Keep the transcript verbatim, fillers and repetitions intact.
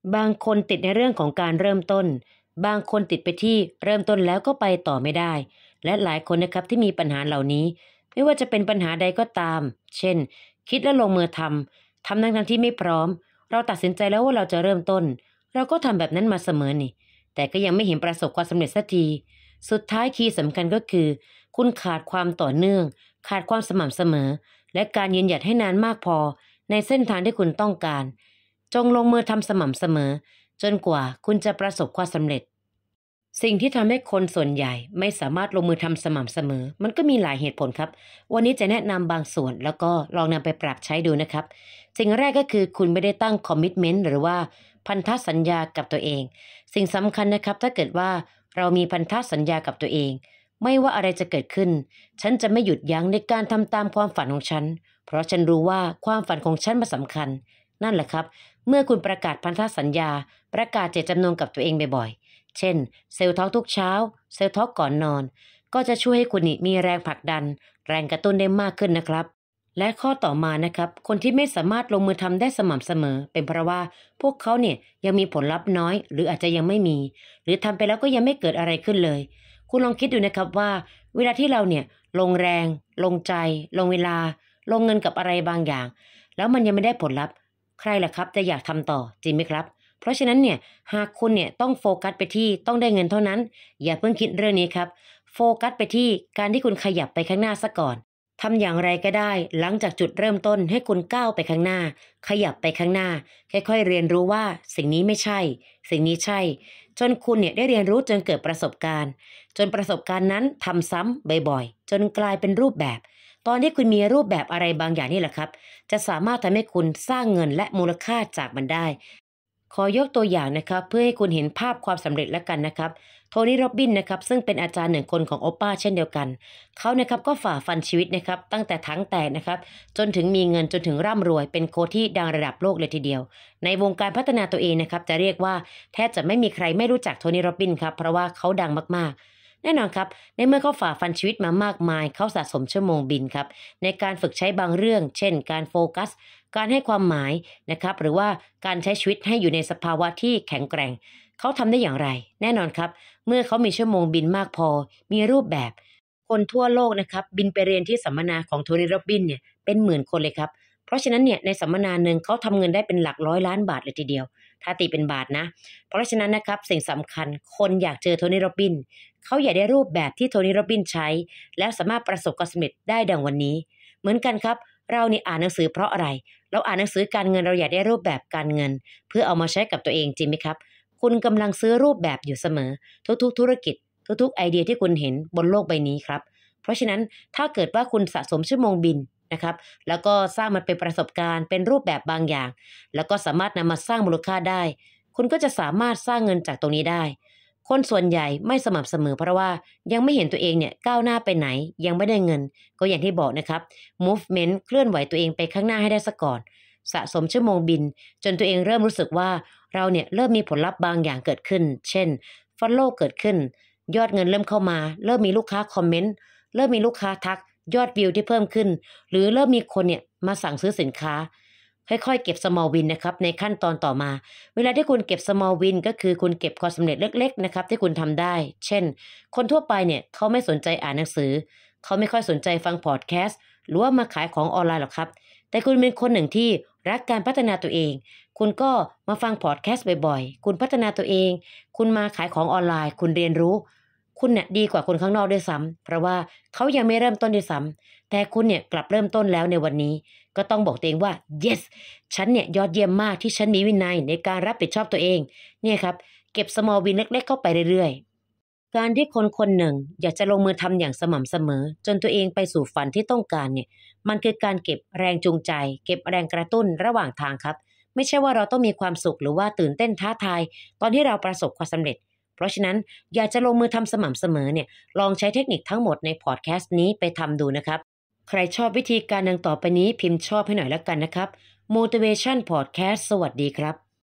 บางคนติดในเรื่องของการเริ่มต้นบางคนติดไปที่เริ่มต้นแล้วก็ไปต่อไม่ได้และหลายคนนะครับที่มีปัญหาเหล่านี้ไม่ว่าจะเป็นปัญหาใดก็ตามเช่นคิดและลงมือทำทำทั้งๆที่ไม่พร้อมเราตัดสินใจแล้วว่าเราจะเริ่มต้นเราก็ทำแบบนั้นมาเสมอนี่แต่ก็ยังไม่เห็นประสบความสำเร็จสักทีสุดท้ายคีย์สำคัญก็คือคุณขาดความต่อเนื่องขาดความสม่ำเสมอและการยืนหยัดให้นานมากพอในเส้นทางที่คุณต้องการจงลงมือทำสม่ำเสมอจนกว่าคุณจะประสบความสำเร็จสิ่งที่ทำให้คนส่วนใหญ่ไม่สามารถลงมือทำสม่ำเสมอมันก็มีหลายเหตุผลครับวันนี้จะแนะนำบางส่วนแล้วก็ลองนำไปปรับใช้ดูนะครับสิ่งแรกก็คือคุณไม่ได้ตั้งคอมมิตเมนต์หรือว่าพันธสัญญากับตัวเองสิ่งสำคัญนะครับถ้าเกิดว่าเรามีพันธสัญญากับตัวเองไม่ว่าอะไรจะเกิดขึ้นฉันจะไม่หยุดยั้งในการทำตามความฝันของฉันเพราะฉันรู้ว่าความฝันของฉันมันสำคัญนั่นแหละครับเมื่อคุณประกาศพันธสัญญาประกาศเจตจำนงกับตัวเองบ่อยๆเช่นเซลล์ทอล์กทุกเช้าเซลล์ทอล์กก่อนนอนก็จะช่วยให้คุณมีแรงผลักดันแรงกระตุ้นได้มากขึ้นนะครับและข้อต่อมานะครับคนที่ไม่สามารถลงมือทำได้สม่ำเสมอเป็นเพราะว่าพวกเขาเนี่ยยังมีผลลัพธ์น้อยหรืออาจจะยังไม่มีหรือทำไปแล้วก็ยังไม่เกิดอะไรขึ้นเลยคุณลองคิดดูนะครับว่าเวลาที่เราเนี่ยลงแรงลงใจลงเวลาลงเงินกับอะไรบางอย่างแล้วมันยังไม่ได้ผลลัพธ์ใครล่ะครับจะอยากทำต่อจริงไหมครับเพราะฉะนั้นเนี่ยหากคุณเนี่ยต้องโฟกัสไปที่ต้องได้เงินเท่านั้นอย่าเพิ่งคิดเรื่องนี้ครับโฟกัสไปที่การที่คุณขยับไปข้างหน้าซะก่อนทำอย่างไรก็ได้หลังจากจุดเริ่มต้นให้คุณก้าวไปข้างหน้าขยับไปข้างหน้าค่อยๆเรียนรู้ว่าสิ่งนี้ไม่ใช่สิ่งนี้ใช่จนคุณเนี่ยได้เรียนรู้จนเกิดประสบการณ์จนประสบการณ์นั้นทำซ้ำบ่อยๆจนกลายเป็นรูปแบบตอนที่คุณมีรูปแบบอะไรบางอย่างนี่แหละครับจะสามารถทำให้คุณสร้างเงินและมูลค่าจากมันได้ขอยกตัวอย่างนะครับเพื่อให้คุณเห็นภาพความสำเร็จแล้วกันนะครับโทนี่โรบบินนะครับซึ่งเป็นอาจารย์หนึ่งคนของโอปป้าเช่นเดียวกันเขานะครับก็ฝ่าฟันชีวิตนะครับตั้งแต่ทั้งแตกนะครับจนถึงมีเงินจนถึงร่ำรวยเป็นโค้ชที่ดังระดับโลกเลยทีเดียวในวงการพัฒนาตัวเองนะครับจะเรียกว่าแทบจะไม่มีใครไม่รู้จักโทนี่โรบบินครับเพราะว่าเขาดังมากๆแน่นอนครับในเมื่อเขาฝ่าฟันชีวิตมามากมายเขาสะสมชั่วโมงบินครับในการฝึกใช้บางเรื่องเช่นการโฟกัสการให้ความหมายนะครับหรือว่าการใช้ชีวิตให้อยู่ในสภาวะที่แข็งแกร่งเขาทำได้อย่างไรแน่นอนครับเมื่อเขามีชั่วโมงบินมากพอมีรูปแบบคนทั่วโลกนะครับบินไปเรียนที่สัมมนาของโทนี่โรบบินเนี่ยเป็นหมื่นคนเลยครับเพราะฉะนั้นเนี่ยในสัมมนาหนึ่งเขาทำเงินได้เป็นหลักร้อยล้านบาทเลยทีเดียวถ้าตีเป็นบาทนะเพราะฉะนั้นนะครับสิ่งสำคัญคนอยากเจอโทนี่โรบบินเขาอยากได้รูปแบบที่โทนี่โรบบินใช้และสามารถประสบความสำเร็จได้ดังวันนี้เหมือนกันครับเรานี่อ่านหนังสือเพราะอะไรเราอ่านหนังสือการเงินเราอยากได้รูปแบบการเงินเพื่อเอามาใช้กับตัวเองจริงไหมครับคุณกำลังซื้อรูปแบบอยู่เสมอทุกๆธุรกิจทุกๆไอเดียที่คุณเห็นบนโลกใบนี้ครับเพราะฉะนั้นถ้าเกิดว่าคุณสะสมชั่วโมงบินนะครับแล้วก็สร้างมันเป็นประสบการณ์เป็นรูปแบบบางอย่างแล้วก็สามารถนำมาสร้างมูลค่าได้คุณก็จะสามารถสร้างเงินจากตรงนี้ได้คนส่วนใหญ่ไม่สม่ำเสมอเพราะว่ายังไม่เห็นตัวเองเนี่ยก้าวหน้าไปไหนยังไม่ได้เงินก็อย่างที่บอกนะครับ movement เคลื่อนไหวตัวเองไปข้างหน้าให้ได้ซะก่อนสะสมชั่วโมงบินจนตัวเองเริ่มรู้สึกว่าเราเนี่ยเริ่มมีผลลัพธ์บางอย่างเกิดขึ้นเช่น follow เกิดขึ้นยอดเงินเริ่มเข้ามาเริ่มมีลูกค้าคอมเมนต์เริ่มมีลูกค้าทักยอดวิวที่เพิ่มขึ้นหรือเริ่มมีคนเนี่ยมาสั่งซื้อสินค้าค่อยๆเก็บ small win นะครับในขั้นตอนต่อมาเวลาที่คุณเก็บ small win ก็คือคุณเก็บความสำเร็จเล็กๆนะครับที่คุณทำได้เช่นคนทั่วไปเนี่ยเขาไม่สนใจอ่านหนังสือเขาไม่ค่อยสนใจฟังพอดแคสต์หรือว่ามาขายของออนไลน์หรอกครับแต่คุณเป็นคนหนึ่งที่รักการพัฒนาตัวเองคุณก็มาฟังพอดแคสต์บ่อยๆคุณพัฒนาตัวเองคุณมาขายของออนไลน์คุณเรียนรู้คุณเนี่ยดีกว่าคนข้างนอกด้วยซ้ำเพราะว่าเขายังไม่เริ่มต้นด้วยซ้ำแต่คุณเนี่ยกลับเริ่มต้นแล้วในวันนี้ก็ต้องบอกตัวเองว่า yes ฉันเนี่ยยอดเยี่ยมมากที่ฉันมีวินัยในการรับผิดชอบตัวเองเนี่ยครับเก็บ small win เล็กๆเข้าไปเรื่อยๆการที่คนคนหนึ่งอยากจะลงมือทำอย่างสม่ำเสมอจนตัวเองไปสู่ฝันที่ต้องการเนี่ยมันคือการเก็บแรงจูงใจเก็บแรงกระตุ้นระหว่างทางครับไม่ใช่ว่าเราต้องมีความสุขหรือว่าตื่นเต้นท้าทายตอนที่เราประสบความสำเร็จเพราะฉะนั้นอยากจะลงมือทำสม่ำเสมอเนี่ยลองใช้เทคนิคทั้งหมดในพอดแคสต์นี้ไปทำดูนะครับใครชอบวิธีการดังต่อไปนี้พิมพ์ชอบให้หน่อยแล้วกันนะครับ Motivation Podcast สวัสดีครับ